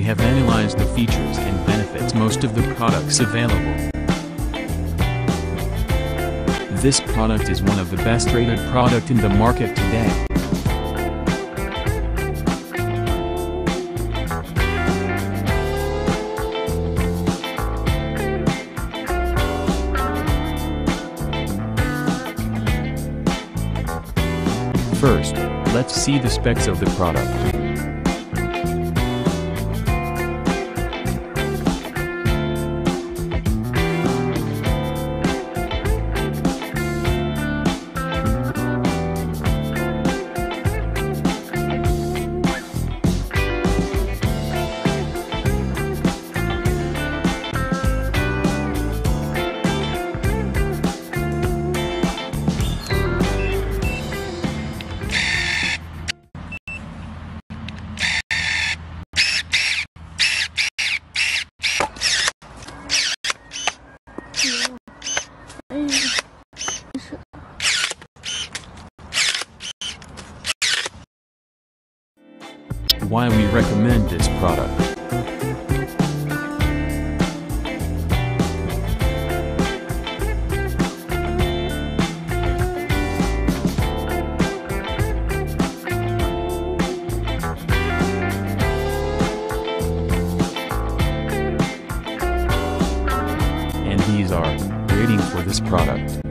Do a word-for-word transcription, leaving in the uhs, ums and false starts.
we have analyzed the features and benefits most of the products available. This product is one of the best rated product in the market today. First, let's see the specs of the product. Why we recommend this product. And these are rating for this product.